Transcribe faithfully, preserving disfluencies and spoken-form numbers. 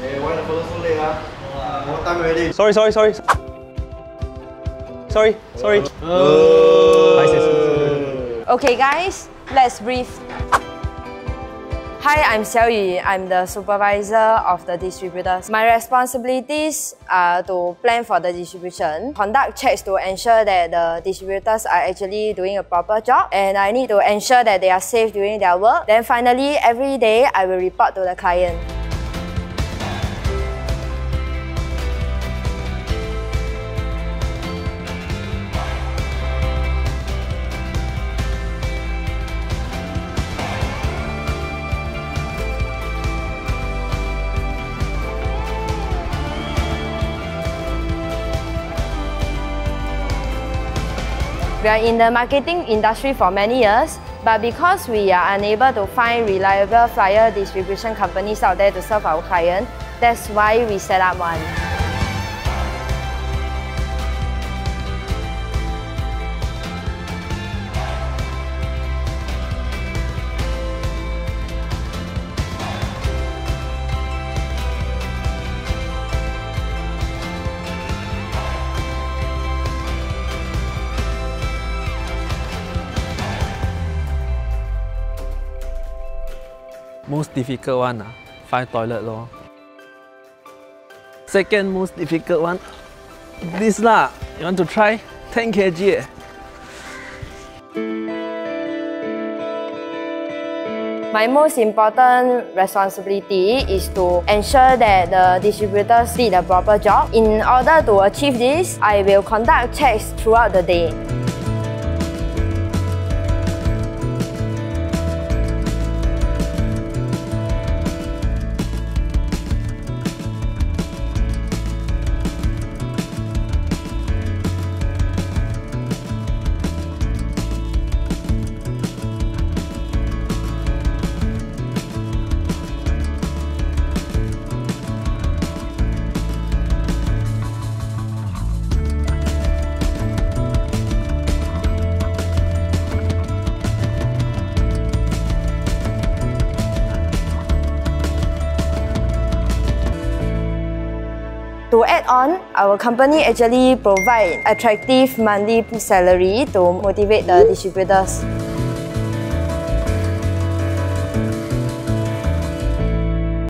Hey, why the fellow so late? Ah? What time already? Sorry, sorry, sorry. Sorry, sorry. Oh. Okay guys, let's brief. Hi, I'm Xiao Yu. I'm the supervisor of the distributors. My responsibilities are to plan for the distribution, conduct checks to ensure that the distributors are actually doing a proper job, and I need to ensure that they are safe during their work. Then finally, every day I will report to the client. We are in the marketing industry for many years, but because we are unable to find reliable flyer distribution companies out there to serve our client, that's why we set up one. Most difficult one, ah, five toilet lor. Second most difficult one, this lah. You want to try? ten kilograms. Eh. My most important responsibility is to ensure that the distributors did a proper job. In order to achieve this, I will conduct checks throughout the day. To add on, our company actually provides attractive monthly salary to motivate the distributors.